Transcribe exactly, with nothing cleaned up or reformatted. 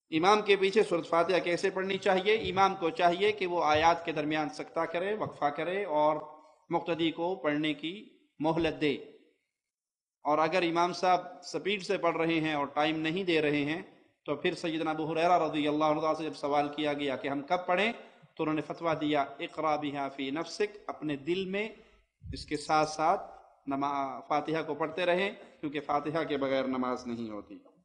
इमाम के पीछे सूरत फातिहा कैसे पढ़नी चाहिए? इमाम को चाहिए कि वो आयात के दरमियान सकता करे, वक्फा करे और मुक्तदी को पढ़ने की मोहलत दे। और अगर इमाम साहब स्पीड से पढ़ रहे हैं और टाइम नहीं दे रहे हैं तो फिर सैयदना अबू हुरैरा रज़ियल्लाहु अन्हु से जब सवाल किया गया कि हम कब पढ़ें, तो उन्होंने फतवा दिया, इक़रा बिहा फी नफ्सिक, अपने दिल में इसके साथ साथ नमा फातिहा को पढ़ते रहें, क्योंकि फातिहा के बगैर नमाज नहीं होती।